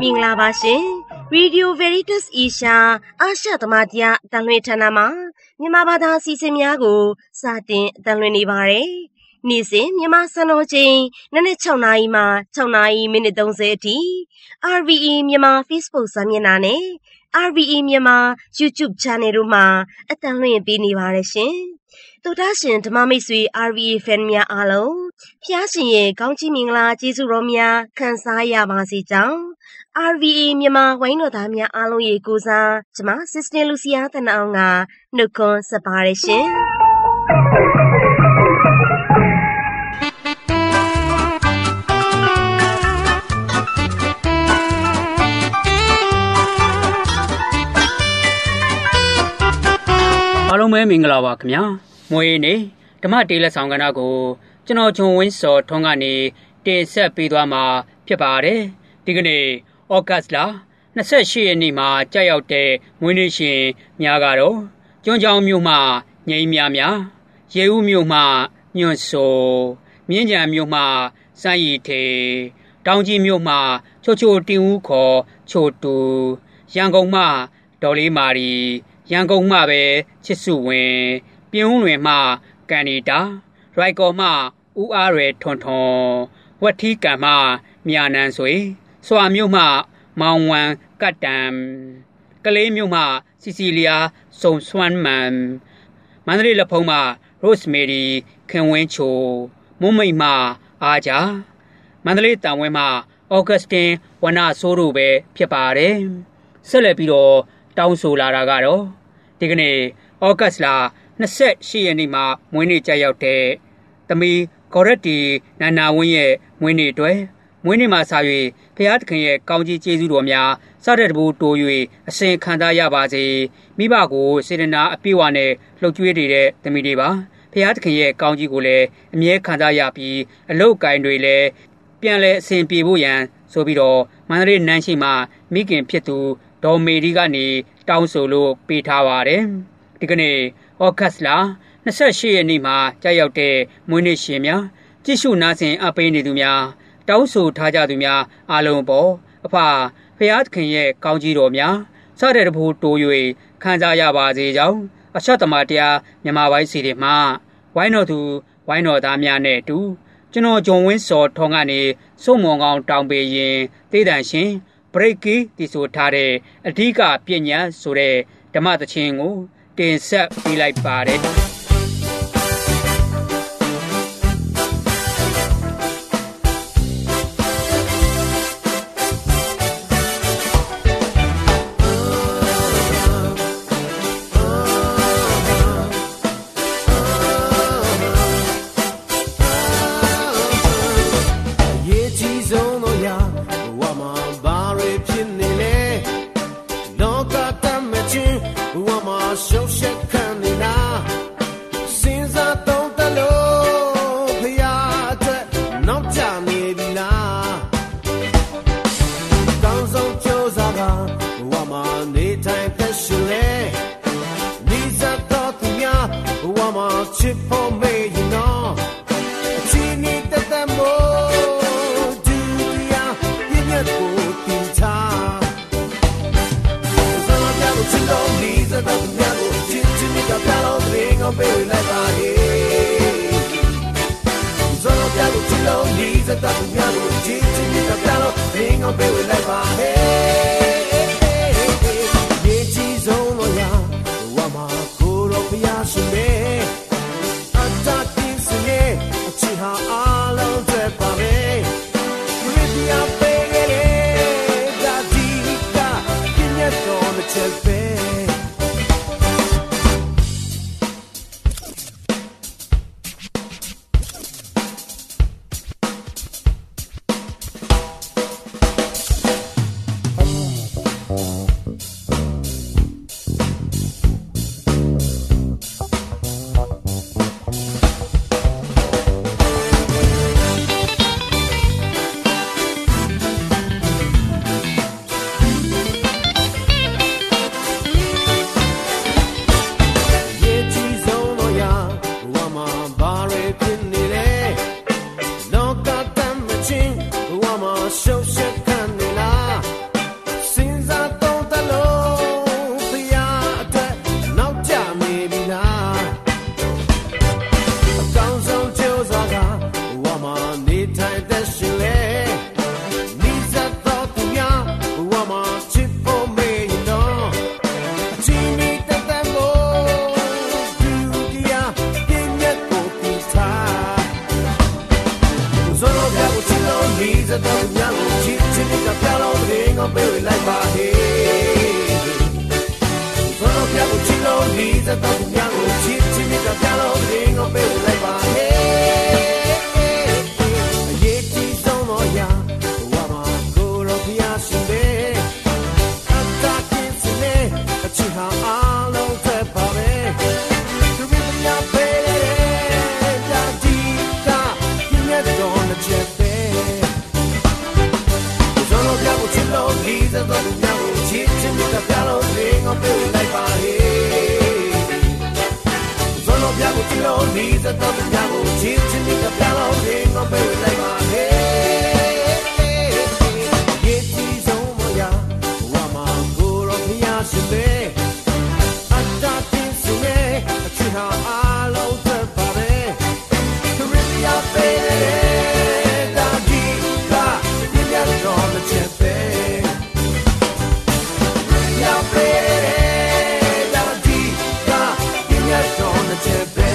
မင်္ဂလာပါရှင် Radio Veritas Asia အာရှသမารတရားအတန်လွှင့်ဌာနမှာမြန်မာဘာသာအစီအစဉ်များကိုစတင်အတန်လွှင့်နေပါတယ်။နေ့စဉ်မြန်မာစံတော်ချိန်နနက်6နာရီမှ6နာရီမိနစ်30အထိ RVE မြန်မာ Facebook စာမျက်နှာနဲ့ RVE မြန်မာ YouTube Channel တို့မှာအတန်လွှင့်ပေးနေပါတယ်ရှင်။တို့သားရှင်ဓမ္မမိတ်ဆွေ RVE Fan များအားလုံးဖျားရှင်ရဲ့ကောင်းချီးမင်္ဂလာကျေးဇူးတော်များခံစားရပါစေကြောင်း RVE မြန်မာဝိုင်းတော်သားများအားလုံးရဲ့ကိုစားကျွန်မ Sister Lucia တနအောင်ကနှုတ်ခွန်းဆက်ပါရရှင်အားလုံးပဲမင်္ဂလာပါခင်ဗျာမွေးနေ့ဓမ္မတေးလက်ဆောင်ကဏ္ဍကိုကျွန်တော်ဂျွန်ဝင်းစောထွန်းကနေတင်ဆက်ပေးသွားမှာဖြစ်ပါတယ်ဒီကနေ့ဩဂတ်လ28ရက်နေ့မှာကြာရောက်တဲ့မွေးနေ့ရှင်များကတော့ကျွန်းချောင်းမြို့မှငိမ်းများရေဦးမြို့မှညွန့်ဆိုမြင်းကြံမြို့မှစမ်းရည်ထေတောင်ကြီးမြို့မှချိုတင်ဦးခေါ်ချိုတူရန်ကုန်မှဒေါ်လေးမာရီရန်ကုန်မှပဲချစ်စုဝင်ပြင်းဦးလွင်မှကန်နီတာရိုက်ကော်မှဦးအားရယ်ထွန်ထွန်ဝက်ထီကံမှမြာနန်းဆွေစွာမြို့မှမောင်ဝမ်ကတ်တံကလေးမြို့မှစီစီလီယာစုံဆွမ်းမန်မန္တလေးလက်ဖုံးမှရို့စ်မေရီခင်ဝင်းချိုမုံမိတ်မှအားကြမန္တလေးတန်ဝင်းမှဩဂတ်စတင်ဝနဆိုးတို့ပဲဖြစ်ပါတယ်ဆက်လက်ပြီးတော့တောင်းဆိုလာတာကတော့ဒီကနေ့ဩဂတ်လ28ရက်နေ့မှာမွေးနေ့ကြာရောက်တဲ့သမီးဂေါ်ရက်တီနာနာဝင်းရဲ့မွေးနေ့အတွက်မွေးနေ့မှာစာ၍ဖျားသခင်ရဲ့ကောင်းကြီးကျေးဇူးတော်များစတဲ့တဘူတိုး၍အစဉ်ခံစားရပါစေမိဘကိုစေတနာအပြည့်အဝနဲ့လှုပ်ကြွေးနေတဲ့သမီးတွေပါဖျားသခင်ရဲ့ကောင်းကြီးကိုလည်းအမြဲခံစားရပြီးအလုတ်ကိုင်းတွေလည်းပြန်လဲအစဉ်ပြေဖို့ရန်ဆိုပြီးတော့မန္တလေးနန်းရှိမှာမိခင်ဖြစ်သူဒေါ်မေရီကနေတောင်းဆိုလို့ပေးထားပါတယ်ဒီကနေ့ဩဂတ်လ28ရက်နေ့မှာကြာရောက်တဲ့မွေးနေ့ရှင်များကြည့်ရှုနားဆင်အပ်ပေးနေသူများတောင်းဆိုထားကြသူများအားလုံးပေါ်အဖဖျားသခင်ရဲ့ကောင်းကြီးတော်များစတဲ့တဘူတိုး၍ခံစားရပါစေကြောင်းအရှသမတရားမြန်မာပိုင်းစီတွေမှာဝိုင်းတော်သူဝိုင်းတော်သားများနဲ့အတူကျွန်တော်ဂျွန်ဝင်းစောထွန်းကနေစုံမွန်ကောင်းတောင်းပေးရင်တေးတန်ရှင်ဘရိတ်ကီတီဆိုထားတဲ့အဓိကပညာဆိုတဲ့ဓမ္မသချင်းကိုတင်ဆက်ပေးလိုက်ပါတယ်ပေးဝေလိုက်ပါဟေးသောတော်ဖျားကိုချစ်လို့လေးစားတော်သူများကိုချစ်ချစ်မြတ်ပြလို့သတင်းကိုပေးဝေလိုက်ပါဟေးအရေးကြီးဆုံးတော့ရာဘဝမှာကိုယ်တော်ဖျားရှင်တဲ့အတားကင်းစနေအချစ်ဟာအားလုံးသက်ပါပဲသူမြတ်ပေးတဲ့တာဒီတာပြည့်တဲ့တော်နဲ့ချက်ပဲသောတော်ဖျားကိုချစ်လို့လေးစားတော်သူများကိုချစ်ချစ်မြတ်ပြလို့သတင်းကိုပေးဝေလိုက်ပါဟေးပြကိုချီလို့ဒီစတော့ပြကိုချစ်ချစ်နဲ့ပြလို့ဒီငါပေးလိုက်ပါဟေးယေတီဆုံးမရဝါမကိုရောဖျားရှင်တဲ့အတားတင်စုနေအချစ်ဟာအားလုံးသက်ပါပဲခရစ်ယာန်ပေးတဲ့တာဒီကပြည့်ရတော့မချက်ပဲယာပေးတဲ့တာဒီကပြည့်ရတော့မချက်ပဲ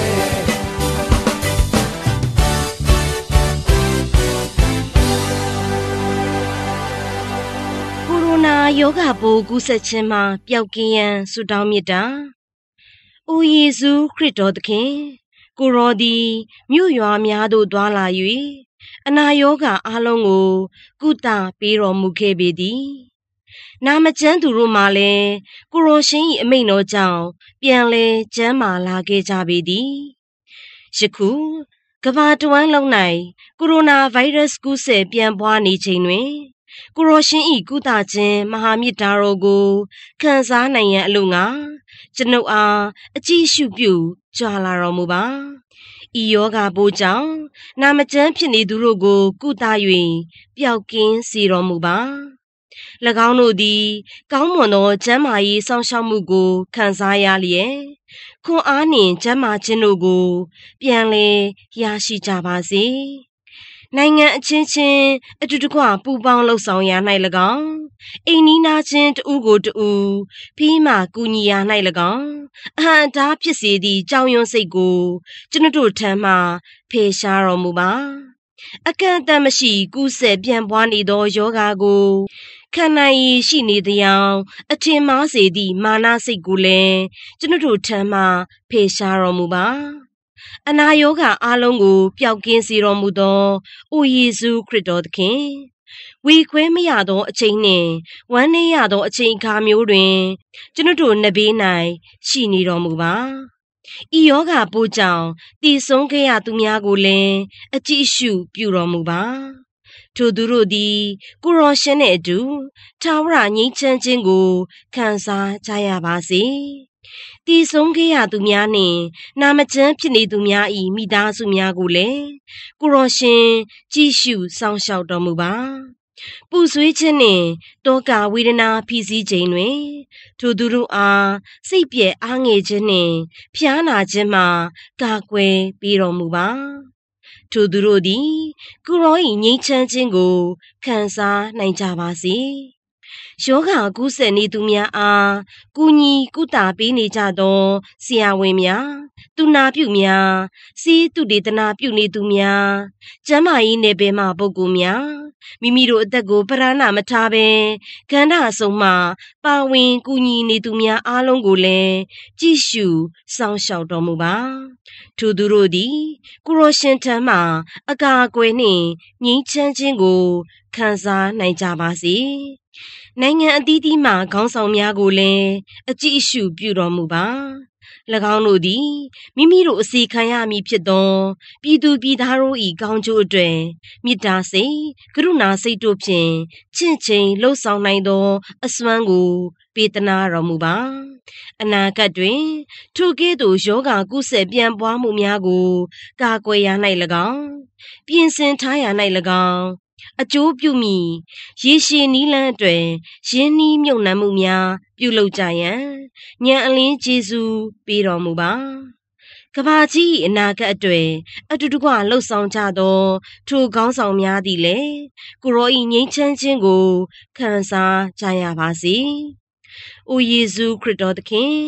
ယောဂပိုးကူးစက်ခြင်းမှာပျောက်ကင်းရန်ဆုတောင်းမြတ်တာ။အိုယေရှုခရစ်တော်သခင်ကိုရောသည်မြို့ရွာများသို့သွားလာ၍အနာယောဂအားလုံးကိုကုသပေးတော်မူခဲ့ပေသည်။နာမကျန်းသူတို့မှလည်းကိုရောရှင်၏အမိန့်တော်ကြောင့်ပြန်လဲကျန်းမာလာခဲ့ကြပေသည်။ယခုကမ္ဘာတဝန်းလုံး၌ကိုရိုနာဗိုင်းရပ်စ်ကူးစက်ပြန့်ပွားနေချိန်တွင်ကိုရောရှင်ဤကုသခြင်းမဟာမြတ်တာတော်ကိုခံစားနိုင်ရန်အလို့ငါကျွန်ုပ်အားအကြည့်ရှုပြုကြွလာတော်မူပါဤယောဂပိုးကြောင့်နာမကျန်းဖြစ်နေသူတို့ကိုကုသ၍ပျောက်ကင်းစေတော်မူပါ၎င်းတို့သည်ကောင်းမွန်သောကျန်းမာရေးစောင့်ရှောက်မှုကိုခံစားရလျက်ခွန်အားနှင့်ကျန်းမာခြင်းတို့ကိုပြန်လည်ရရှိကြပါစေနိုင်ငံအချင်းချင်းအတူတကွပူးပေါင်းလှုပ်ဆောင်ရ၌၎င်းအိမ်နီးနားချင်းတဦးကိုတဦးပြီးမှကူညီရ၌၎င်းအဟံတားဖြစ်စေသည့်ကြောင်ရွံ့စိတ်ကိုကျွန်တို့ထံမှဖယ်ရှားတော်မူပါအကန့်အသတ်မရှိကူးစက်ပြန့်ပွားနေသောယောဂါကိုခံနိုင်ရရှိနေသည်အောင်အထင်မှားစေသည့်မာနစိတ်ကိုလည်းကျွန်တို့ထံမှဖယ်ရှားတော်မူပါအနာယောဂအားလုံးကိုပျောက်ကင်းစေတော်မူသောအိုယေရှုခရစ်တော်သခင်ဝေခွဲမရသောအချိန်နှင့်ဝမ်းနည်းရသောအချိန်အခါမျိုးတွင်ကျွန်တို့နဘေး၌ရှိနေတော်မူပါဤယောဂပိုးကြောင့်တည်ဆုံးခဲ့ရသူများကိုလည်းအကြည့်ရှုပြုတော်မူပါထိုသူတို့သည်ကိုရောရှင်နှင့်အတူထာဝရငြိမ်းချမ်းခြင်းကိုခံစားကြရပါစေတည်ဆုံးခဲ့ရသူများနှင့်နာမကျန်းဖြစ်နေသူများ၏မိသားစုများကိုလည်းကိုရောရှင်ကြည့်ရှုစောင့်ရှောက်တော်မူပါပူဆွေးခြင်းနှင့်တောကဝေဒနာဖြစ်စည်းခြင်းတွင်ထိုသူတို့အားစိတ်ပြည့်အားငယ်ခြင်းနှင့်ဖျားနာခြင်းမှကာကွယ်ပေးတော်မူပါထိုသူတို့သည်ကိုရော၏ငြိမ်းချမ်းခြင်းကိုခံစားနိုင်ကြပါစေယောဂကူးစက်နေသူများအားကူညီကုသပေးနေကြသောဆရာဝန်များသူနာပြုများစီးသူဒေသနာပြုနေသူများကျန်းမာရေးနယ်ပယ်မှပုဂ္ဂိုလ်များမိမိတို့အသက်ကိုပရဏမထားဘဲကန္တာဆုံးမှပါဝင်ကူညီနေသူများအားလုံးကိုလည်းကြည့်ရှုစောင့်ရှောက်တော်မူပါထိုသူတို့သည်ကိုရောရှင်ထံမှအကာအကွယ်နှင့်ငြိမ်းချမ်းခြင်းကိုခံစားနိုင်ကြပါစေနိုင်ငံအသီးသီးမှခေါင်းဆောင်များကိုလည်းအကြည့်အရှုပြုတော်မူပါ၎င်းတို့သည်မိမိတို့အစီခံရမည်ဖြစ်သောပြည်သူပြည်သားတို့၏ကောင်းကျိုးအတွက်မေတ္တာစိတ်ကရုဏာစိတ်တို့ဖြင့်ချင့်ချိန်လှုပ်ဆောင်နိုင်သောအစွမ်းကိုပေးသနာတော်မူပါအနာဂတ်တွင်ထိုကဲ့သို့ယောဂကုစက်ပြန့်ပွားမှုများကိုကာကွယ်ရ၌၎င်းပြင်ဆင်ထားရ၌၎င်းအကျိုးပြုမည်ရေရှည်နီးလန်းအတွက်ရင်းနှီးမြုပ်နှံမှုများပြုလုပ်ကြရန်ဉာဏ်အလင်းကျေးဇူးပေးတော်မူပါကဘာကြီးအနာဂတ်အတွက်အတူတကွလှုပ်ဆောင်ကြသောထိုကောင်းဆောင်များသည်လည်းကိုရောဤငြိမ်းချမ်းခြင်းကိုခံစားကြရပါစေ။အိုယေရှုခရစ်တော်သခင်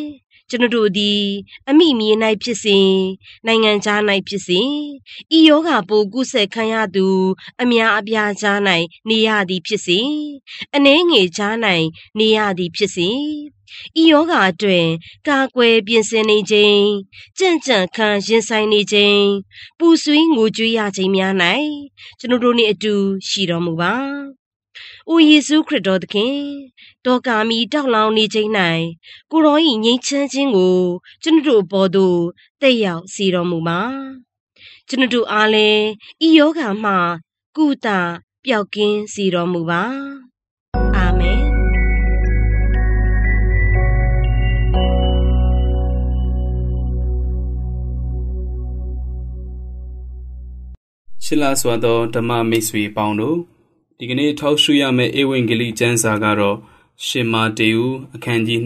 ကျွန်တော်တို့သည်အမိမြေ၌ဖြစ်စေနိုင်ငံခြား၌ဖြစ်စေဤယောဂပိုးကူးစက်ခံရသူအများအပြားကြား၌နေရသည်ဖြစ်စေအနည်းငယ်ကြား၌နေရသည်ဖြစ်စေဤယောဂအတွက်ကာကွယ်ပြင်ဆင်နေခြင်းကြံ့ကြံ့ခံရင်ဆိုင်နေခြင်းပူဆွေးငိုကြွေးရခြင်းများ၌ကျွန်တော်တို့နှင့်အတူရှိတော်မူပါ။အိုယေရှုခရစ်တော်သခင်တောကာမီတောက်လောင်နေခြင်း၌ကိုရော၏ငြိမ်းချမ်းခြင်းကိုကျွန်တော်တို့ဘော်သို့တက်ရောက်စေတော်မူပါ။ကျွန်တော်တို့အားလည်းဤယောဂမှကုသပျောက်ကင်းစေတော်မူပါ။အာမင်ရှစ်လစွာသောဓမ္မမိတ်ဆွေပေါင်းတို့ဒီကနေ့ထောက်ရှုရမယ့်ဧဝံဂေလိကျမ်းစာကတော့ရှင်မာတေယုအခန်းကြီး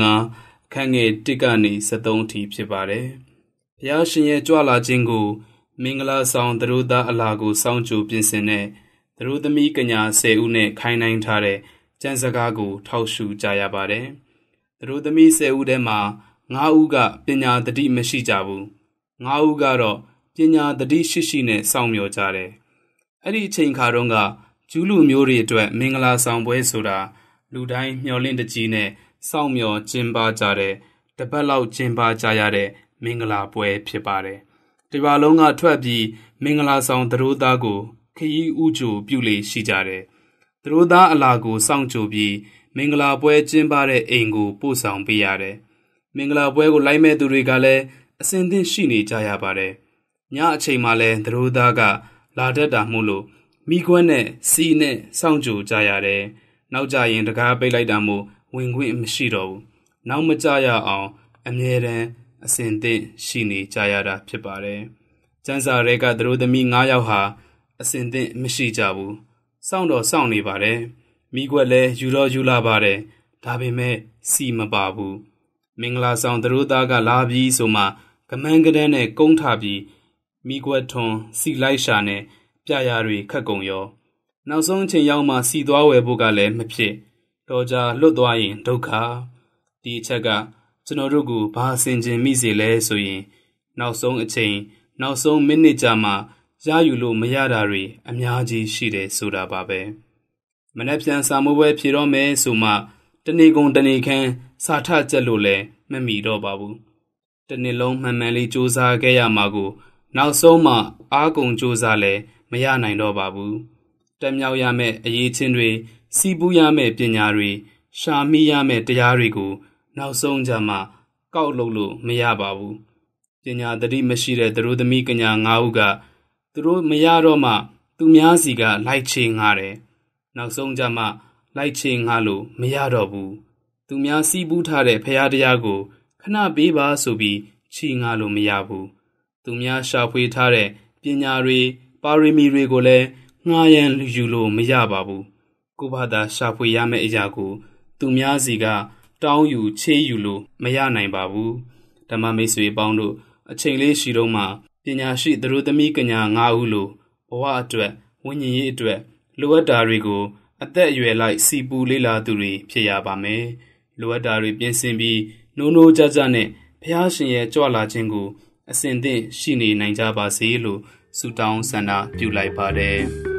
25အခန်းငယ်1ကနေ73ထိဖြစ်ပါတယ်။ဘုရားရှင်ရဲ့ကြွလာခြင်းကိုမင်္ဂလာဆောင်သတို့သားအလာကိုစောင့်ကြိုပြင်ဆင်တဲ့သတို့သမီးကညာ10ဦးနဲ့ခိုင်းနှိုင်းထားတဲ့ကျမ်းစကားကိုထောက်ရှုကြရပါတယ်။သတို့သမီး10ဦးထဲမှာ9ဦးကပညာတတိမရှိကြဘူး။9ဦးကတော့ပညာတတိရှိနဲ့စောင့်မျှော်ကြတယ်။အဲ့ဒီအချိန်ခါတုန်းကကျူးလူမျိုးတွေအတွက်မင်္ဂလာဆောင်ပွဲဆိုတာလူတိုင်းမျှော်လင့်တကြီးနဲ့စောင့်မျှော်ကျင်းပကြတဲ့တပတ်လောက်ကျင်းပကြရတဲ့မင်္ဂလာပွဲဖြစ်ပါတယ်။ဒီပါလုံးကထွက်ပြီးမင်္ဂလာဆောင်သတို့သားကိုခရီးဥကြိုပြုလေရှိကြတယ်။သတို့သားအလာကိုစောင့်ကြိုပြီးမင်္ဂလာပွဲကျင်းပတဲ့အိမ်ကိုပို့ဆောင်ပေးရတယ်။မင်္ဂလာပွဲကိုလိုက်မဲ့သူတွေကလည်းအစဉ်သင့်ရှိနေကြရပါတယ်။ညအချိန်မှလည်းသတို့သားကလာတတ်တာမို့လို့မိခွန်းနဲ့စီနဲ့စောင့်ကြိုကြရတယ်။နောက်ကြရင်တကားပိတ်လိုက်တာမို့ဝင်ခွင့်မရှိတော့ဘူး။နောက်မကြရအောင်အမြဲတမ်းအစဉ်သင့်ရှိနေကြရတာဖြစ်ပါတယ်။ကျမ်းစာတွေကသူတို့သမီး9ယောက်ဟာအစဉ်သင့်မရှိကြဘူး။စောင့်တော့စောင့်နေပါတယ်။မိခွက်လည်းယူတော့ယူလာပါတယ်။ဒါပေမဲ့စီမပါဘူး။မင်္ဂလာဆောင်သူတို့သားကလာပြီးဆိုမှကမန်းကတန်းနဲ့ကုန်းထပြီးမိခွက်ထွန်စီလိုက်ရှာနဲ့ပြရာတွေခက်ကုန်ရောနောက်ဆုံးအချိန်ရောက်မှစီသွားဝယ်ဖို့ကလည်းမဖြစ်တော့ကြလွတ်သွားရင်ဒုက္ခဒီအချက်ကကျွန်တော်တို့ကိုဘာဆင်ခြင်မိစေလဲဆိုရင်နောက်ဆုံးအချိန်နောက်ဆုံးမိနစ်ကြာမှရယူလို့မရတာတွေအများကြီးရှိတယ်ဆိုတာပါပဲမနေ့ပြန်စာမိုးပွဲဖြေတော့မယ်ဆိုမှတနေ့ကုန်တနေ့ခန်းစာထကြက်လို့လည်းမမီတော့ပါဘူးတနေ့လုံးမှန်မှန်လေးစူးစမ်းခဲ့ရမှာကိုနောက်ဆုံးမှအားကုန်စူးစမ်းလဲမရနိုင်တော့ပါဘူးတက်မြောက်ရမယ့်အရေးချင်းတွေစီးပူးရမယ့်ပညာတွေရှာမိရမယ့်တရားတွေကိုနောက်ဆုံးကြမှာကောက်လို့လို့မရပါဘူးပညာတတိမရှိတဲ့သူတို့သမီးကညာ9ဦးကသူတို့မရတော့မှသူများစီကလိုက်ချေငှားတယ်နောက်ဆုံးကြမှာလိုက်ချေငှားလို့မရတော့ဘူးသူများစီးပူးထားတဲ့ဖရာတရားကိုခဏပေးပါဆိုပြီးချီငှားလို့မရဘူးသူများရှာဖွေထားတဲ့ပညာတွေပါရမီတွေကိုလည်းငှားရမ်းယူလို့မရပါဘူးကိုဘာသာရှာဖွေရမယ့်အရာကိုသူများစီကတောင်းယူချေးယူလို့မရနိုင်ပါဘူးဓမ္မမိတ်ဆွေပေါင်းတို့အချိန်လေးရှိတော့မှပညာရှိသူတို့သမီးကညာ9ဦးလိုဘဝအတွက်ဝိညာဉ်ရေးအတွက်လိုအပ်တာတွေကိုအသက်အရွယ်လိုက်စီပူလေးလာသူတွေဖြစ်ရပါမယ်လိုအပ်တာတွေပြင်ဆင်ပြီးနိုးနိုးကြကြနဲ့ဘုရားရှင်ရဲ့ကြွလာခြင်းကိုအစဉ်သင့်ရှိနေနိုင်ကြပါစေလို့ဆုတောင်းဆန္ဒပြုလိုက်ပါတယ်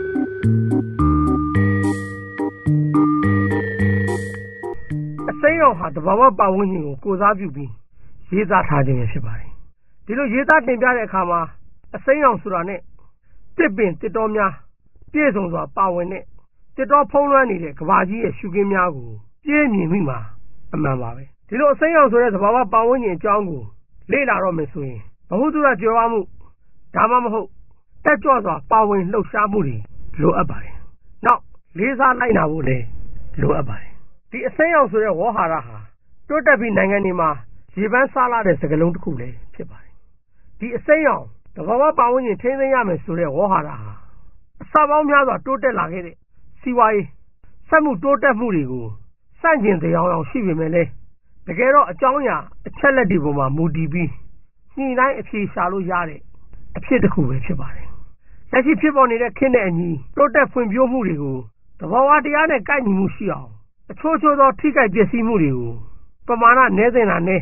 အစိမ်းရောင်ဟာတဘာဝပတ်ဝန်းကျင်ကိုကိုစားပြုပြီးရေးသားထားခြင်းဖြစ်ပါတယ်ဒီလိုရေးသားတင်ပြတဲ့အခါမှာအစိမ်းရောင်ဆိုတာနဲ့တစ်ပင်တစ်တော်များပြည့်စုံစွာပါဝင်တဲ့တစ်တော်ဖုံးလွှမ်းနေတဲ့ကဘာကြီးရဲ့ရှုခင်းများကိုပြည့်မြင်မိမှာအမှန်ပါပဲဒီလိုအစိမ်းရောင်ဆိုတဲ့တဘာဝပတ်ဝန်းကျင်အကြောင်းကိုလေ့လာတော့မယ်ဆိုရင်ဘဝတုရကြွယ်ဝမှုဒါမှမဟုတ်တက်ကြွစွာပါဝင်လှုပ်ရှားမှုတွေလိုအပ်ပါတယ်နောက်လေးစားလိုက်နာဖို့လည်းလိုအပ်ပါတယ်ဒီအစိမ်းရောင်ဆိုတဲ့ဝေါ်ဟာရဟာတိုးတက်ပြီးနိုင်ငံတွေမှာရေပန်းစားလာတဲ့စကားလုံးတစ်ခုလည်းဖြစ်ပါတယ်ဒီအစိမ်းရောင်တဘာဝပတ်ဝန်းကျင်ထိန်းသိမ်းရမယ်ဆိုတဲ့ဝေါ်ဟာရဟာအစပေါင်းများစွာတိုးတက်လာခဲ့တဲ့စီးပွားရေးစက်မှုတိုးတက်မှုတွေကိုစန့်ကျင်တရားအောင်ရှိပေမဲ့လည်းတကယ်တော့အကြောင်းအရာအချက်လက်တွေပေါ်မှာမူတည်ပြီးညှိနှိုင်းအဖြေရှာလို့ရတဲ့အဖြစ်တစ်ခုပဲဖြစ်ပါတယ်လက်ရှိဖြစ်ပေါ်နေတဲ့ခေတ်နဲ့အညီတိုးတက်ဖွံ့ဖြိုးမှုတွေကိုတဘာဝတရားနဲ့ကိုက်ညီမှုရှိအောင်အချို့သောထိခိုက်ပျက်စီးမှုတွေကိုပမာဏနည်းစင်တာနဲ့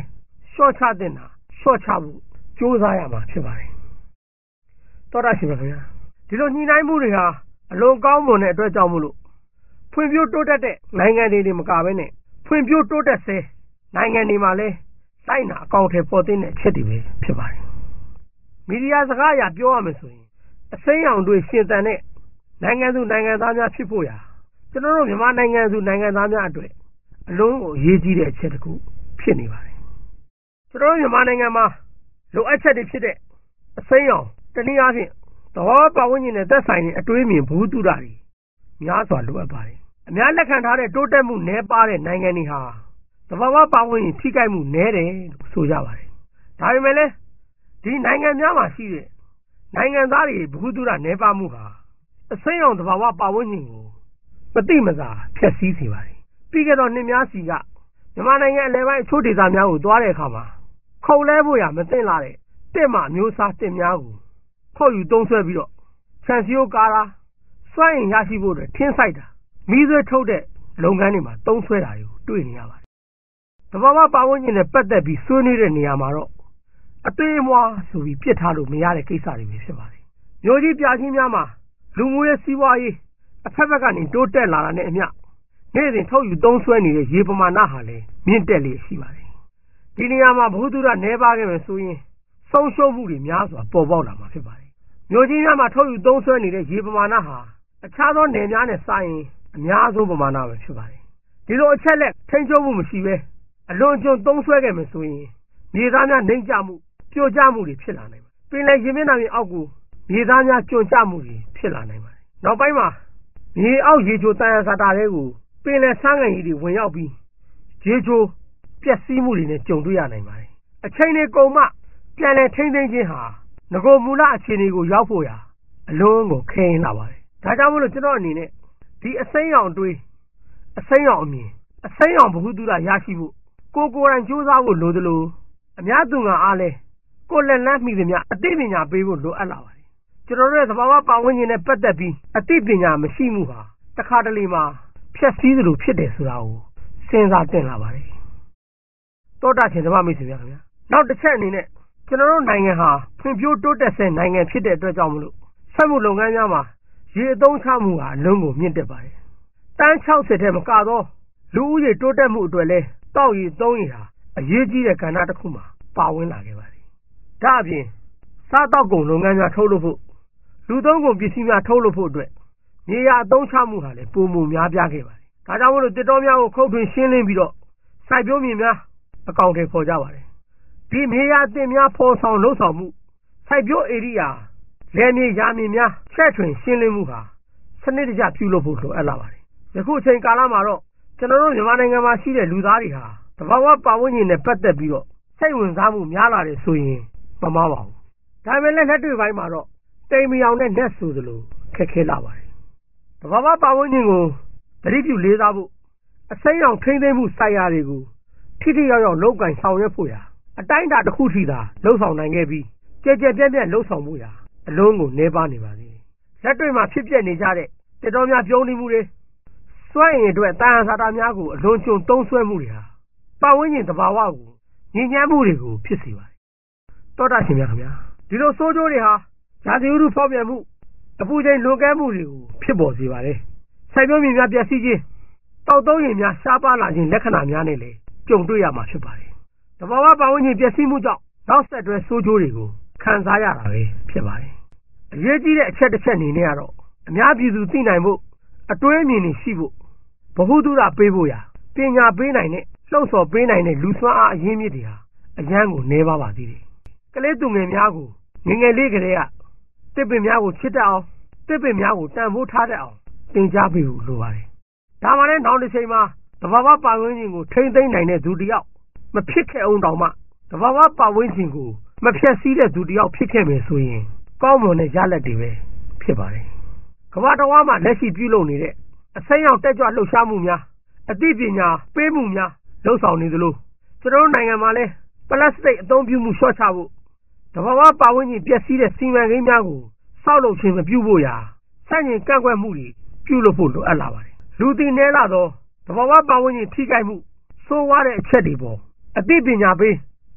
ရှော့ချတဲ့နာရှော့ချဖို့ကြိုးစားရမှာဖြစ်ပါတယ်တော်တာရှိပါခင်ဗျာဒီလိုညှိနှိုင်းမှုတွေဟာအလွန်ကောင်းမွန်တဲ့အတွက်ကြောင့်မို့လို့ဖွံ့ဖြိုးတိုးတက်တဲ့နိုင်ငံတွေမကဘဲနဲ့ဖွံ့ဖြိုးတိုးတက်စေနိုင်ငံတွေမှာလည်းလိုက်နာအကောင့်ထဲပေါ်တင်တဲ့အချက်တွေပဲဖြစ်ပါတယ်မီဒီယာစကားအရပြောရမယ်ဆိုရင်အစိမ်းရောင်တွေရှင်သန်တဲ့နိုင်ငံသူနိုင်ငံသားများဖြစ်ဖို့ရာကျွန်တော်တို့မြန်မာနိုင်ငံသူနိုင်ငံသားများအတွက်အလုံးကိုအရေးကြီးတဲ့အချက်တစ်ခုဖြစ်နေပါတယ်ကျွန်တော်တို့မြန်မာနိုင်ငံမှာလိုအပ်ချက်တွေဖြစ်တဲ့အစိမ်းရောင်တနည်းအားဖြင့်သဘောပတ်ဝန်းကျင်နဲ့သက်ဆိုင်တဲ့အတွေးမြင်ဘုသူတ္တတွေများစွာလိုအပ်ပါတယ်အများလက်ခံထားတဲ့တိုးတက်မှုနည်းပါးတဲ့နိုင်ငံတွေဟာသဘာဝပတ်ဝန်းကျင်ထိခိုက်မှုနည်းတယ်လို့ဆိုကြပါတယ်ဒါပေမဲ့လည်းဒီနိုင်ငံများမှာရှိတဲ့နိုင်ငံသားတွေဘုသူတ္တနည်းပါးမှုဟာအစိမ်းရောင်သဘာဝပတ်ဝန်းကျင်ကိုမတိမစာဖျက်ဆီးစေပါတယ်ပြီးခဲ့တော့နှစ်များစီကမြန်မာနိုင်ငံအလဲပိုင်းအချို့ဒေသများကိုသွားတဲ့အခါမှာခုံလဲဖို့ရမသိလာတဲ့တစ်မှမျိုးစားတစ်များကိုခေါ်ယူသုံးဆွဲပြီးတော့ခြံစည်းရိုးကားတာစွမ်းအင်ရရှိဖို့အတွက်ထင်းဆိုင်တာမီးသွေးထုတ်တဲ့လုပ်ငန်းတွေမှာသုံးဆွဲတာကိုတွေ့နေရပါတယ်။သဘာဝပတ်ဝန်းကျင်နဲ့ပတ်သက်ပြီးဆွေးနွေးတဲ့နေရာမှာတော့အသေးအမွှားဆိုပြီးပြစ်ထားလို့မရတဲ့ကိစ္စတွေပဲဖြစ်ပါတယ်။မျိုးကြီးပြချင်းများမှာလူမှုရေးစီးပွားရေးအဖက်ဖက်ကနေတိုးတက်လာတာနဲ့အမျှနေ့စဉ်ထုတ်ယူသုံးဆွဲနေတဲ့ရေပမာဏဟာလည်းမြင့်တက်လေရှိပါတယ်။ဒီနေရာမှာဘုသူတ္တနည်းပါးခဲ့မယ်ဆိုရင်ဆုံးရှုံးမှုတွေများစွာပေါ်ပေါက်လာမှာဖြစ်ပါတယ်။မြို့ကြီးများမှာထုတ်ယူသုံးစွဲနေတဲ့ရေပမာဏဟာအခြားသောနယ်များနဲ့စာရင်အများဆုံးပမာဏပဲဖြစ်ပါတယ်။ဒီလိုအချက်လက်ထိန်းချုပ်မှုမရှိဘဲအလွန်ကျွံသုံးစွဲခဲ့မယ်ဆိုရင်မြေသားများနှိမ့်ကျမှုပြိုကျမှုတွေဖြစ်လာနိုင်ပါတယ်။ပင်လယ်ရေမျက်နှာပြင်အောက်ကိုမြေသားများကျွံကျမှုတွေဖြစ်လာနိုင်ပါတယ်။နောက်ပိုင်းမှာမြေအောက်ရေချိုတန်ရဇာတာတွေကိုပင်လယ်ဆန်းငံကြီးတွေဝင်ရောက်ပြီးရေချိုပျက်စီးမှုတွေနဲ့ကြုံတွေ့ရနိုင်ပါတယ်။အချိန်တွေကုန်မှပြန်လည်ထိန်းသိမ်းခြင်းဟာငကိုမူလအခြေအနေကိုရောက်ဖို့ရာအလုံးကိုခဲရင်လာပါတယ်။ဒါကြောင့်မို့လို့ကျွန်တော်အနေနဲ့ဒီအစိမ်းရောင်တွေးအစိမ်းရောင်အမြင်အစိမ်းရောင်ဘ ഹു တုရရရှိဖို့ကိုယ်တိုင်ကြိုးစားဖို့လိုသလိုအများသူငါအားလဲကိုယ်လက်လန်းမိသမျှအသိပညာပေးဖို့လိုအပ်လာပါတယ်။ကျွန်တော်တို့ရဲ့သဘာဝပတ်ဝန်းကျင်နဲ့ပတ်သက်ပြီးအသိပညာမရှိမှုဟာတစ်ခါတလေမှာဖျက်ဆီးသလိုဖြစ်တယ်ဆိုတာကိုစဉ်းစားသင့်လာပါတယ်။တောတာချင်းဓမ္မမိတ်ဆွေများခင်ဗျာ။နောက်တစ်ချက်အနေနဲ့ကျွန်တော်တို့နိုင်ငံဟာဖွံ့ဖြိုးတိုးတက်ဆဲနိုင်ငံဖြစ်တဲ့အတွက်ကြောင့်မလို့စက်မှုလုပ်ငန်းများမှာရေအသုံးချမှုဟာအလုံးကိုမြင့်တက်ပါတယ်။တန်း60ထဲမကတော့လူဦးရေတိုးတက်မှုအတွက်လဲတောက်ရည်သုံးရည်ဟာအရေးကြီးတဲ့ကဏ္ဍတစ်ခုမှာပါဝင်လာခဲ့ပါတယ်။ဒါအပြင်စားတောက်ကုန်လုပ်ငန်းများထုတ်လုပ်ဖို့လူသုံးကုန်ပစ္စည်းများထုတ်လုပ်ဖို့အတွက်မြေယာအသုံးချမှုဟာလည်းပုံမှုများပြားခဲ့ပါတယ်။ဒါကြောင့်မလို့တစ်တော်များကိုခုတ်ထွင်ရှင်းလင်းပြီးတော့စိုက်ပျိုးမြေများအကောင့်တွေပေါ်ကြပါတယ်။ဒီမြေယာအသစ်များဖော်ဆောင်လှုပ်ဆောင်မှုစိုက်ပျိုးဧရိယာလယ်မြေယာမြေများချက်ထွင်ရှင်းလင်းမှုဟာစနစ်တကျပြုလုပ်ဖို့လိုအပ်လာပါတယ်။ယခုအချိန်ကာလမှာတော့ကျွန်တော်တို့မြန်မာနိုင်ငံမှာရှိတဲ့လူသားတွေဟာသဘာဝပတ်ဝန်းကျင်နဲ့ပတ်သက်ပြီးတော့စိတ်ဝင်စားမှုများလာတယ်ဆိုရင်မမှားပါဘူး။ဒါပေမဲ့လက်တွေ့ပိုင်းမှာတော့တိမ်မယောင်နဲ့နဲ့ဆိုသလိုခက်ခဲလာပါတယ်။သဘာဝပတ်ဝန်းကျင်ကိုသတိပြုလေးစားဖို့အစိမ်းရောင်ထိန်းသိမ်းမှုဆိုင်ရာတွေကိုထိထိရောက်ရောက်လုပ်ကင်ဆောင်ရွက်ဖို့ရာအတိုင်းအတာတစ်ခုထိသာလှုပ်ဆောင်နိုင်ခဲ့ပြီးကြဲကြဲပြန့်ပြန့်လှုပ်ဆောင်မှုရာအလုံးကိုနှဲပါနေပါသေးတယ်။လက်တွေ့မှာဖြစ်ပျက်နေကြတဲ့တက်တော်များပြုံးနေမှုတွေစွန့်ရင်အတွက်တာယာစာတာများကိုအလွန်ကျွံသုံးဆွဲမှုတွေဟာပတ်ဝန်းကျင်သဘာဝကိုညဉ့်ညမ်းမှုတွေကိုဖြစ်စေပါတယ်။တောတာရှင်များခင်ဗျာဒီလိုဆိုးကျိုးတွေဟာဇာတိဥတုဖောက်ပြန်မှုအပူချိန်လွန်ကဲမှုတွေကိုဖြစ်ပေါ်စေပါတယ်။စိုက်ပျိုးမြေများပျက်စီးခြင်းတောက်သုံးရင်များရှားပါလာခြင်းလက္ခဏာများနဲ့လည်းကြုံတွေ့ရမှာဖြစ်ပါတယ်။သဘာဝပတ်ဝန်းကျင်ပျက်စီးမှုကြောင့်နောက်ဆက်တွဲဆိုးကျိုးတွေကိုခံစားရတာပဲဖြစ်ပါတယ်။အရေးကြီးတဲ့အချက်တစ်ချက်အနေနဲ့ကတော့အများပြည်သူသိနိုင်ဖို့အတွေးအမြင်တွေရှိဖို့ဗဟုသုတပေးဖို့ရာပညာပေးနိုင်တဲ့လှုပ်ဆော်ပေးနိုင်တဲ့လူစွမ်းအားအရင်းမြစ်တွေဟာအရန်ကိုနှဲပါသေးတယ်။ကလေးသူငယ်များကိုငယ်ငယ်လေးကလေးကတစ်ပင်များကိုချစ်တတ်အောင်တစ်ပင်များကိုတန်ဖိုးထားတတ်အောင်သင်ကြားပေးဖို့လိုပါတယ်။ဒါမှလည်းနောက်တစ်ချိန်မှာသဘာဝပတ်ဝန်းကျင်ကိုထိန်းသိမ်းနိုင်တဲ့သူတစ်ယောက်မဖြစ်ခဲ့အောင်တောင်မှသဘာဝပတ်ဝန်းကျင်ကိုမဖျက်ဆီးတဲ့သူတစ်ယောက်ဖြစ်ခဲ့မယ်ဆိုရင်ကောင်းမွန်တဲ့ရလဒ်တွေပဲဖြစ်ပါတယ်။ကမ္ဘာတော်မှာလက်ရှိပြုလုပ်နေတဲ့အစိမ်းရောင်တက်ကြွလှုပ်ရှားမှုများအသိပညာပေးမှုများလှုပ်ဆောင်နေသလိုကျွန်တော်တို့နိုင်ငံမှာလည်းပလတ်စတစ်အသုံးပြုမှုလျှော့ချဖို့သဘာဝပတ်ဝန်းကျင်ပျက်စီးတဲ့စီမံကိန်းများကိုစောက်လုပ်ခြင်းမပြုဖို့ရာစန့်ကျင်ကန့်ကွက်မှုတွေပြုလုပ်ဖို့လိုအပ်လာပါတယ်။လူသိနည်းလာသောသဘာဝပတ်ဝန်းကျင်ထိခိုက်မှုဆိုးဝါးတဲ့အချက်တွေပေါ်အသိပညာပေး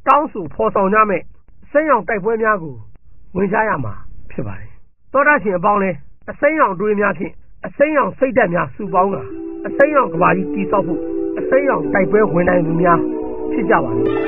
တောင်းဆိုဖော်ဆောင်ကြမယ်အစိမ်းရောင်တိုက်ပွဲများကိုဝင်ကြရမှာဖြစ်ပါတယ်သောတာရှင်အပေါင်းလည်းအစိမ်းရောင်တွေးများဖြင့်အစိမ်းရောင်စိတ်ဓာတ်များစုပေါင်းတာအစိမ်းရောင်ကဘာကြီးတည်ဆောက်ဖို့အစိမ်းရောင်တိုက်ပွဲဝင်နိုင်သူများဖြစ်ကြပါလိမ့်မယ်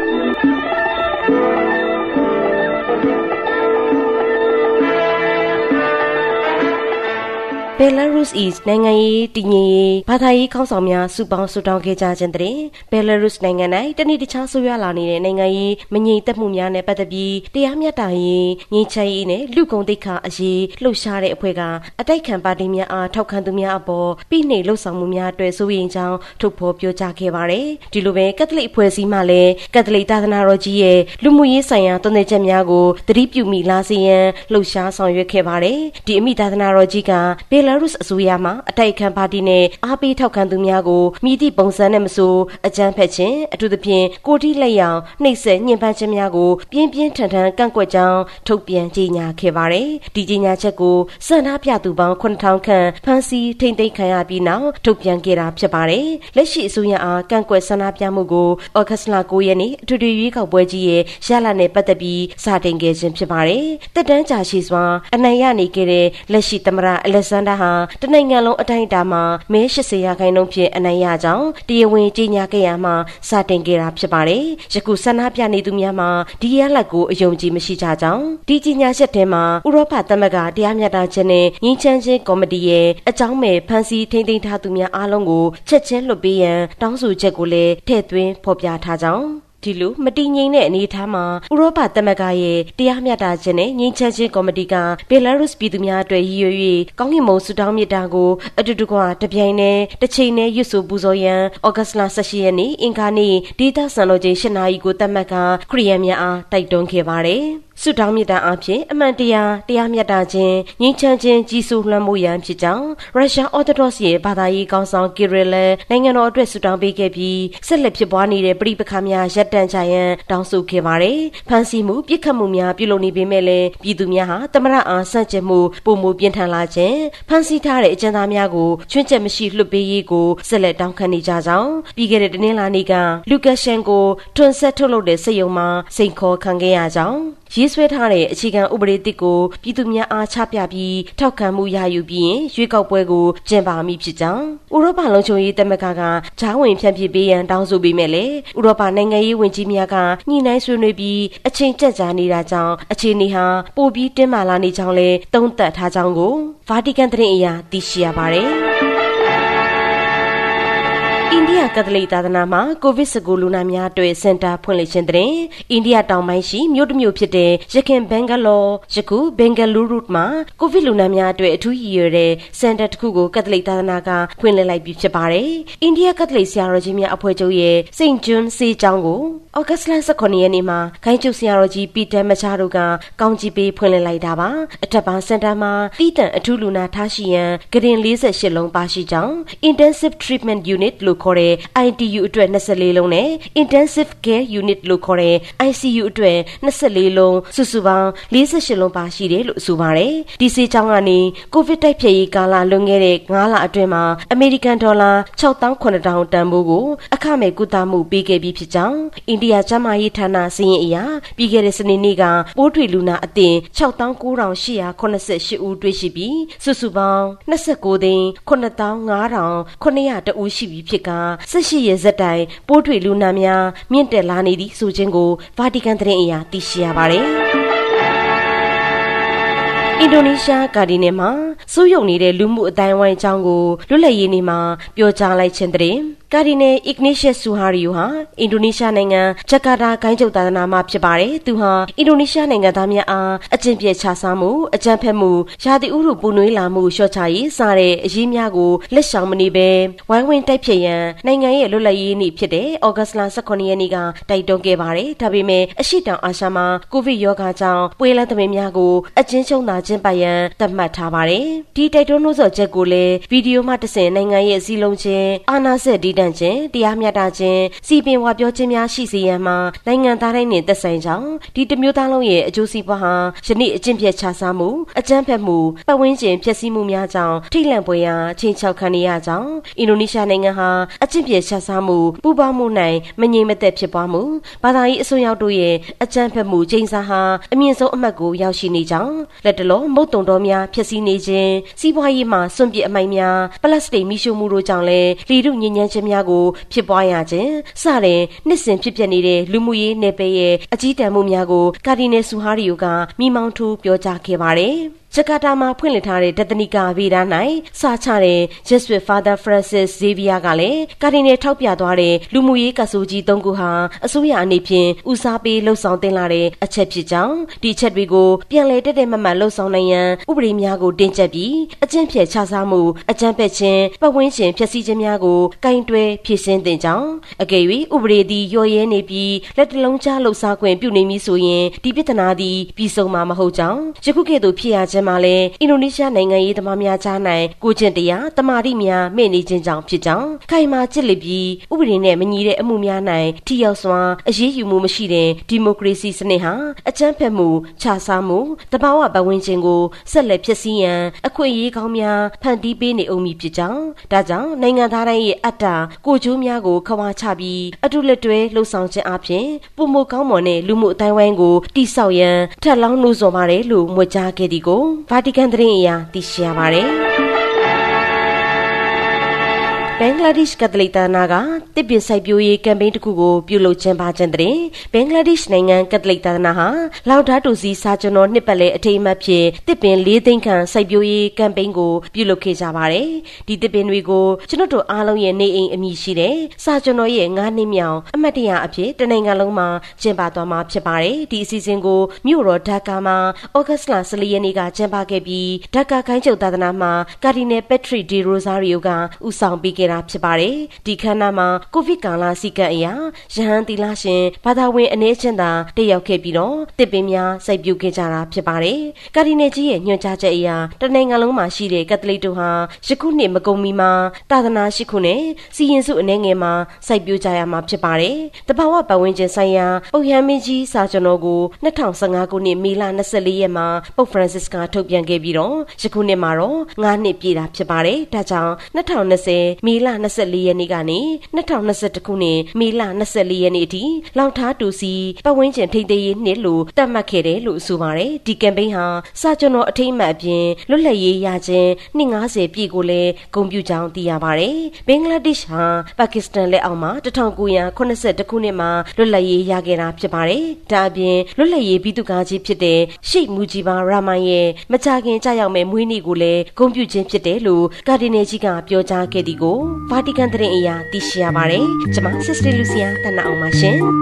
Belarus is နိုင်ငံရေးတည်ငြိမ်ရေးဘာသာရေးခေါင်းဆောင်များစုပေါင်းဆုတောင်းခဲ့ကြခြင်းတဲ့ Belarus နိုင်ငံ၌တနေ့တခြားဆိုးရွားလာနေတဲ့နိုင်ငံရေးမငြိမ်သက်မှုများနဲ့ပတ်သက်ပြီးတရားမျှတရေးငြိမ်းချမ်းရေးနဲ့လူကုန်သိက္ခာအရေးလှုပ်ရှားတဲ့အဖွဲ့ကအတိုက်ခံပါတီများအားထောက်ခံသူများအပေါ်ဖိနှိပ်လှုပ်ဆောင်မှုများအတွက်စိုးရိမ်ကြောင်းထုတ်ဖော်ပြောကြားခဲ့ပါတယ်။ဒီလိုပဲကက်သလစ်အဖွဲ့အစည်းမှလည်းကက်သလစ်သာသနာတော်ကြီးရဲ့လူမှုရေးဆိုင်ရာသွန်သင်ချက်များကိုသတိပြုမိလာစေရန်လှုပ်ရှားဆောင်ရွက်ခဲ့ပါတယ်။ဒီအမိသာသနာတော်ကြီးကBelarus အစိုးရမှအတိုက်ခံပါတီနဲ့အားပေးထောက်ခံသူများကိုမြည်သည့်ပုံစံနဲ့မဆိုအကြမ်းဖက်ခြင်းအထူးသဖြင့်ကိုတိလက်ရောင်နှိပ်စက်ညှဉ်းပန်းခြင်းများကိုပြင်းပြင်းထန်ထန်ကန့်ကွက်ကြောင်းထုတ်ပြန်ကြေညာခဲ့ပါတယ်။ဒီကြေညာချက်ကိုစန္ဒပြသူပေါင်း9000ခန့်ဖမ်းဆီးထိန်းသိမ်းခံရပြီးနောက်ထုတ်ပြန်ခဲ့တာဖြစ်ပါတယ်။လက်ရှိအစိုးရအားကန့်ကွက်ဆန္ဒပြမှုကိုဩဂတ်စ်လ9ရက်နေ့အထွေထွေရွေးကောက်ပွဲကြီးရဲ့ရလဒ်နဲ့ပတ်သက်ပြီးစတင်ခဲ့ခြင်းဖြစ်ပါတယ်။တက်တန်းကြာရှည်စွာအနိုင်ရနေခဲ့တဲ့လက်ရှိသမ္မတအလက်ဆန်ဒါဟာတနိုင်ငံလုံးအတိုင်းအတာမှာမဲ80%ဖြင့်အနိုင်ရကြောင်းတရားဝင်ကြေညာခဲ့ရမှစတင်ခဲ့တာဖြစ်ပါတယ်။ယခုဆန္ဒပြနေသူများမှာဒီရလဒ်ကိုအယုံကြည်မရှိကြကြောင်းဒီကြေညာချက်ထဲမှာဥရောပသမဂ္ဂတရားမျှတခြင်းနဲ့ငြိမ်းချမ်းခြင်းကော်မတီရဲ့အကြောင်းမဲ့ဖန်ဆီးထိန်းသိမ်းထားသူများအားလုံးကိုချက်ချင်းလွှတ်ပေးရန်တောင်းဆိုချက်ကိုလည်းထည့်သွင်းဖော်ပြထားကြောင်းဒီလိုမတည်ငြိမ်တဲ့အနေအထားမှာဥရောပသမဂ္ဂရဲ့တရားမျှတခြင်းနဲ့ငြိမ်းချမ်းခြင်းကော်မတီကBelarusပြည်သူများအတွက်ရည်ရွယ်၍ကောင်းကင်ဘုံဆုတောင်းမြတ်တာကိုအတူတကွတပြိုင်တည်းတစ်ချိန်တည်းရွတ်ဆိုပူဇော်ရန်ဩဂတ်လ18ရက်နေ့အင်္ဂါနေ့ဒေသစံတော်ချိန်8နာရီကိုသတ်မှတ်ကခရီးယန်များအားတိုက်တွန်းခဲ့ပါတယ်။ဆုတောင်းမြတ်တာအဖြစ်အမှန်တရားမျှတခြင်းငြိမ်းချမ်းခြင်းကြီးစိုးလွှမ်းမိုးရန်ဖြစ်ကြောင်းရုရှားအော်သိုဒေါ့စ်ရဲ့ဘာသာရေးကောင်းဆောင်ကီရလန်နိုင်ငံတော်အတွက်ဆုတောင်းပေးခဲ့ပြီးဆက်လက်ဖြစ်ပွားနေတဲ့ပြည်ပခါများရပ်တန့်ကြရန်တောင်းဆိုခဲ့ပါတယ်။ဖန်ဆီးမှုပြစ်ခတ်မှုများပြုလုပ်နေပေမဲ့လည်းပြည်သူများဟာသမရအားဆန့်ကျင်မှုပုံမူပြင်းထန်လာခြင်းဖန်ဆီးထားတဲ့အကျဉ်းသားများကိုချွင်းချက်မရှိလွှတ်ပေးရေးကိုဆက်လက်တောင်းခံနေကြကြောင်းပြီးခဲ့တဲ့တနင်္လာနေ့ကလူကရှန်ကိုထွန်ဆက်ထုတ်လုပ်တဲ့စက်ရုံမှာစိန်ခေါ်ခံခဲ့ရကြောင်းရေးဆွဲထားတဲ့အခြေခံဥပဒေတစ်ကိုပြည်သူများအားချပြပြီးထောက်ခံမှုရယူပြီးရင်ရွေးကောက်ပွဲကိုကျင်းပမိဖြစ်ကြောင်းဥရောပလုံခြုံရေးသမဂ္ဂကဂျားဝင်ဖြန့်ဖြေပေးရန်တောင်းဆိုပေမဲ့လည်းဥရောပနိုင်ငံရေးဝန်ကြီးများကညှိနှိုင်းဆွေးနွေးပြီးအချိန်ကျကြာနေတာကြောင့်အခြေအနေဟာပိုပြီးတင်းမာလာနေကြောင်းလည်းသုံးသပ်ထားကြောင်းကိုဗာတီကန်သတင်းအရသိရှိရပါတယ်။အိန္ဒိယကက်သလစ်သာသနာမှာကိုဗစ်-19 လူနာများအတွက်စင်တာဖွင့်လှစ်ခြင်းတဲ့အိန္ဒိယတောင်ပိုင်းရှိမြို့တစ်မြို့ဖြစ်တဲ့ရခိုင်ဘင်္ဂလောယခုဘင်္ဂလူရုမှာကိုဗစ်လူနာများအတွက်အထူးရည်ရွယ်တဲ့စင်တာတစ်ခုကိုကက်သလစ်သာသနာကဖွင့်လှစ်လိုက်ပြီးဖြစ်ပါတယ်။အိန္ဒိယကက်သလစ်ဆရာတော်ကြီးများအဖွဲ့ချုပ်ရဲ့စိန့်ဂျွန်းဆေးကျောင်းကိုဩဂတ်စ်လ18ရက်နေ့မှာခိုင်းကျုပ်ဆရာတော်ကြီးပီတာမချာတို့ကကောင်းကြီးပေးဖွင့်လှစ်လိုက်တာပါ။အထက်ပါစင်တာမှာတီးတန့်အထူးလူနာထားရှိရန်ဂရင်48လုံးပါရှိကြောင်း Intensive Treatment Unit လို့ခေါ်တဲ့ ITU အတွက်24လုံးနဲ့ Intensive Care Unit လို့ခေါ်တဲ့ ICU အတွက်24လုံးစုစုပေါင်း48လုံးပါရှိတယ်လို့ဆိုပါတယ်။ဒီဆေးကျောင်းကနေကိုဗစ်တိုက်ဖျက်ရေးကာလလွန်ခဲ့တဲ့9လအတွင်းမှာအမေရိကန်ဒေါ်လာ6,900တန်ဖိုးကိုအခမဲ့ကုသမှုပေးခဲ့ပြီးဖြစ်ကြောင်းအိန္ဒိယကျန်းမာရေးဌာနစာရင်းအရပြီးခဲ့တဲ့စနေနေ့ကပိုးတွေ့လူနာအသစ်6,988 ဦးတွေ့ရှိပြီးစုစုပေါင်း29,905,900 ဦးရှိပြီဖြစ်က18ရက်ဆက်တိုင်ပိုးတွေ့လူနာများမြင့်တက်လာနေသည့်ဆိုခြင်းကိုဗာတီကန်သတင်းအရသိရှိရပါတယ်။အင်ဒိုနီးရှားကာဒီနယ်မှာစိုးရုံနေတဲ့လူမှုအတိုင်းအဝိုင်းအကြောင်းကိုလွတ်လပ်ရေးနေ့မှာပြောကြားလိုက်ခြင်းတဲ့ကာဒီနယ်အစ်ဂနီရှက်ဆူဟာရီယိုဟာအင်ဒိုနီးရှားနိုင်ငံဂျကာတာဂိုင်းချုပ်သာသနာမှာဖြစ်ပါတယ်။သူဟာအင်ဒိုနီးရှားနိုင်ငံသားများအားအကျင့်ပြည့်ခြစားမှုအကြမ်းဖက်မှုရာသီဥတုပူနွေးလာမှုလျှော့ချရေးစတဲ့အရေးများကိုလက်ရှောင်မနေဘဲဝိုင်းဝန်းတိုက်ဖျက်ရန်နိုင်ငံရဲ့လွတ်လပ်ရေးနေ့ဖြစ်တဲ့ဩဂတ်လ18ရက်နေ့ကတိုက်တွန်းခဲ့ပါတယ်။ဒါပေမဲ့အရှိတောင်အာရှမှာကိုဗစ်ရောဂါကြောင့်ပွေလန်းသမင်များကိုအကျဉ်းချုပ်သာကျင်းပရန်သတ်မှတ်ထားပါတယ်။ဒီတိုက်တွန်းနှိုးဆော်ချက်ကိုလည်းဗီဒီယိုမှတဆင့်နိုင်ငံရဲ့စည်းလုံးခြင်းအာဏာစက်ဒီတန့်ခြင်းတရားမျှတခြင်းစီပင်ဝါပြောခြင်းများရှိစေရန်မှာနိုင်ငံသားတိုင်းနဲ့သက်ဆိုင်ကြောင်းဒီတမျိုးသားလုံးရဲ့အကျိုးစီးပွားဟာယနေ့အကျင့်ပြတ်ခြစားမှုအကြမ်းဖက်မှုပတ်ဝန်းကျင်ဖျက်ဆီးမှုများကြောင့်ထိတ်လန့်ပွဲရာချင်းချောက်ခံနေရကြောင်းအင်ဒိုနီးရှားနိုင်ငံဟာအကျင့်ပြတ်ခြစားမှုပူးပေါင်းမှု၌မငြိမ်မသက်ဖြစ်ပွားမှုဘာသာရေးအစွန်းရောက်တို့ရဲ့အကြမ်းဖက်မှုချိန်စာဟာအမြင့်ဆုံးအမှတ်ကိုရောက်ရှိနေကြောင်းလက်တလောမုတ်တုံတော်များဖျက်ဆီးနေခြင်းစီးပွားရေးမှာစွန့်ပစ်အမိုက်များပလတ်စတစ်မိရှုမှုတို့ကြောင့်လည်းလီထုညဉ့်ညမ်းခြင်းများကိုဖြစ်ပွားရခြင်းစတဲ့နှစ်စဉ်ဖြစ်ပျက်နေတဲ့လူမှုရေးနယ်ပယ်ရဲ့အကြီးတန်းမှုများကိုကာဒီနယ်ဆူဟာရီယိုကမိမောင်းထူးပြောကြားခဲ့ပါတယ်။ဂျကာတာမှာဖွင့်လှစ်ထားတဲ့ဒသနိကာဗေဒ၌စာချတဲ့ Jesuit Father Francis Xavier ကလည်းကာဒီနယ်ထောက်ပြသွားတဲ့လူမှုရေးကဆိုကြီး၃ခုဟာအစိုးရအနေဖြင့်ဦးစားပေးလှုပ်ဆောင်တင်လာတဲ့အချက်ဖြစ်ကြောင်းဒီအချက်တွေကိုပြန်လည်တက်တက်မတ်မတ်လှုပ်ဆောင်နိုင်ရန်ဥပဒေများကိုတင်ကြပ်ပြီးအကျင့်ဖြတ်ခြစားမှုအကြမ်းဖက်ခြင်းပတ်ဝန်းကျင်ဖျက်ဆီးခြင်းများကိုကင်တွယ်ဖြေရှင်းတင်ကြောင်းအကယ်၍ဥပဒေသည်လျော်ရဲနေပြီးလက်တလုံးချလှုပ်ရှားခွင့်ပြုနေမည်ဆိုရင်ဒီပြဿနာသည်ပြီးဆုံးမှာမဟုတ်ကြောင်းယခုကဲ့သို့ဖြစ်ရခြင်းမှာလည်းအင်ဒိုနီးရှားနိုင်ငံရေးသမားများကြား၌ကိုကျင့်တရားတမာတိများမဲ့နေခြင်းကြောင့်ဖြစ်ကြောင်းခိုင်မာကျစ်လစ်ပြီးဥပဒေနဲ့မညီတဲ့အမှုများ၌ထိရောက်စွာအရေးယူမှုမရှိတဲ့ဒီမိုကရေစီစနစ်ဟာအကြမ်းဖက်မှုခြစားမှုတဘာဝပတ်ဝန်းကျင်ကိုဆက်လက်ဖျက်ဆီးရန်အခွင့်အရေးကောင်းများဖန်တီးပေးနေအောင်မည်ဖြစ်ကြောင်းဒါကြောင့်နိုင်ငံသားတိုင်းရဲ့အတ္တကိုကျိုးများကိုခွာချပြီးအတူလက်တွဲလှုပ်ဆောင်ခြင်းအပြင်ပုံမကောင်းမွန်တဲ့လူမှုအတိုင်းဝိုင်းကိုတိဆောက်ရန်ထပ်လောင်းနှိုးဆော်ပါတယ်လို့မွေကြားခဲ့သည်ကိုဗာတီကန်သတင်းအရာသိရှိရပါတယ်။ဘင်္ဂလားဒေ့ရှ်ကက်သလစ်သာနာကတစ်ပင်စိုက်ပျိုးရေးကမ်ပိန်းတစ်ခုကိုပြုလုပ်ကျင်းပခြင်းတဲ့ဘင်္ဂလားဒေ့ရှ်နိုင်ငံကက်သလစ်သာနာဟာလောက်ဓာတ်တူစီစာကျွန်တော်နှစ်ပတ်လည်အထိမ်းအမှတ်ဖြင့်တစ်ပင်၄သိန်းခန့်စိုက်ပျိုးရေးကမ်ပိန်းကိုပြုလုပ်ခဲ့ကြပါတယ်။ဒီတစ်ပင်တွေကိုကျွန်တော်တို့အားလုံးရဲ့နေအိမ်အမည်ရှိတဲ့စာကျွန်တော်ရဲ့9နှစ်မြောက်အမှတ်တရအဖြစ်တနိုင်ငံလုံးမှာကျင်းပသွားမှာဖြစ်ပါတယ်။ဒီအစီအစဉ်ကိုမြို့တော်ဒါကာမှာဩဂတ်စ်လ14ရက်နေ့ကကျင်းပခဲ့ပြီးဒါကာခိုင်းချုပ်သာသနာမှာကာဒီနယ်ပက်ထရစ်ဒီရိုဇာရီယိုကဦးဆောင်ပေးခဲ့တာဖြစ်ပါတယ်။ဒီခန်းနာမှာကိုဗစ်ကာလစီကံအရာရဟန်းသီလရှင်ဘာသာဝင်အနေချင်းသာတက်ရောက်ခဲ့ပြီးတော့တစ်ပင်များစိုက်ပျိုးခဲ့ကြတာဖြစ်ပါတယ်။ကာဒီနယ်ကြီးရဲ့ညွှန်ကြားချက်အရာတနိုင်ငံလုံးမှာရှိတဲ့ကက်သလစ်တို့ဟာယခုနှစ်မကုန်မီမှာသာသနာရှိခုနဲ့စီရင်စုအနေငယ်မှာစိုက်ပျိုးကြရမှာဖြစ်ပါတယ်။တဘာဝပတ်ဝန်းကျင်ဆိုင်ရာပုပ်ရဟန်းမင်းကြီးစာကျွန်တော်ကို2015ခုနှစ်မေလ24ရက်မှာပုပ်ဖရန်စစ်ကထုတ်ပြန်ခဲ့ပြီးတော့ယခုနှစ်မှာတော့9နှစ်ပြည့်တာဖြစ်ပါတယ်။ဒါကြောင့်2020မေလ24ရက်နေ့ကနေ2021ခုနှစ်မေလ24ရက်နေ့အထိလောက်ထားတူစီပတ်ဝန်းကျင်ထိန်းသိမ်းရေးနှစ်လို့သတ်မှတ်ခဲ့တယ်လို့ဆိုပါတယ်။ဒီကမ်ပိန်းဟာစာကျွန်တော်အထိမ်းအမှတ်အပြင်လွတ်လပ်ရေးရခြင်းနှစ်90ပြည့်ကိုလည်းဂုဏ်ပြုကြောင်းသိရပါတယ်။ဘင်္ဂလားဒေ့ရှ်ဟာပါကစ္စတန်လက်အောက်မှာ1982ခုနှစ်မှာလွတ်လပ်ရေးရခဲ့တာဖြစ်ပါတယ်။ဒါအပြင်လွတ်လပ်ရေးပြည်သူ့ကားကြီးဖြစ်တဲ့ရှိတ်မူဂျီဘာရာမန်ရဲ့မကြာခင်ကြာရောက်မဲ့မွေးနေ့ကိုလည်းဂုဏ်ပြုခြင်းဖြစ်တယ်လို့ကာဒီနယ်ကြီးကပြောကြားခဲ့သည်ကိုဗာတီကန်သတင်းအရာသိရှိရပါတယ်။ကျွန်မစစ်စတီလူစီယာတနအောင်ပါရှင်။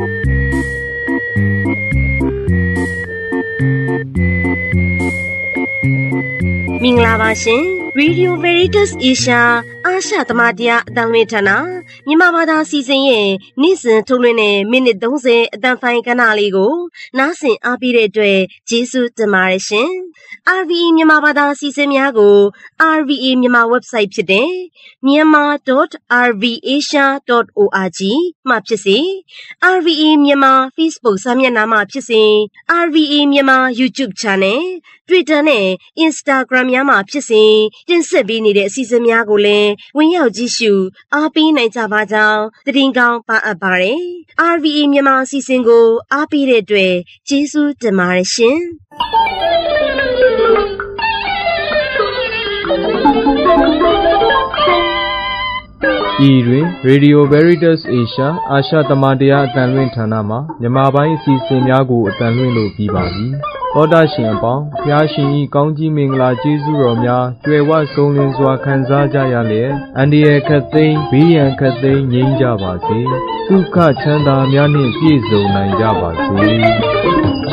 မင်္ဂလာပါရှင်။ Radio Veritas Asia အာရှသမတရားအတန်လွင်ဌာနမြန်မာဘာသာစီစဉ်ရဲ့နေ့စဉ်ထုတ်လွှင့်တဲ့မိနစ်30အတန်ဖိုင်ကဏ္ဍလေးကိုနားဆင်အားပေးတဲ့အတွက်ကျေးဇူးတင်ပါတယ်ရှင်။ RVA မြန်မာဘာသာစီစဉ်များကို RVA မြန်မာ website ဖြစ်တဲ့ myanmar.rvasia.org မှာဖြစ်စေ RVA မြန်မာ Facebook စာမျက်နှာမှာဖြစ်စေ RVA မြန်မာ YouTube Channel Twitter နဲ့ Instagram များမှာဖြစ်စေတင်ဆက်ပေးနေတဲ့အစီအစဉ်များကိုလည်းဝင်ရောက်ကြည့်ရှုအားပေးနိုင်ကြပါကြောင်းသတင်းကောင်းပါအပ်ပါတယ်။ RVA မြန်မာအစီအစဉ်ကိုအားပေးတဲ့အတွက်ကျေးဇူးတင်ပါတယ်ရှင်။ဤတွင် Radio Veritas Asia အာရှသမတရားအတန်လွင့်ဌာနမှမြန်မာပိုင်းအစီအစဉ်များကိုအတန်လွင့်လို့ပြီးပါပြီ။သောတာရှင်အပေါင်းဖျားရှင်ဤကောင်းကြီးမင်္ဂလာကျေးဇူးတော်များကြွယ်ဝဆုံးလင်းစွာခံစားကြရလျက်အန္တရာယ်ခတ်သိမ်းဘေးရန်ခတ်သိမ်းငြိမ်းကြပါစေ။ဒုက္ခချမ်းသာများနှင့်ပြည့်စုံနိုင်ကြပါစေ။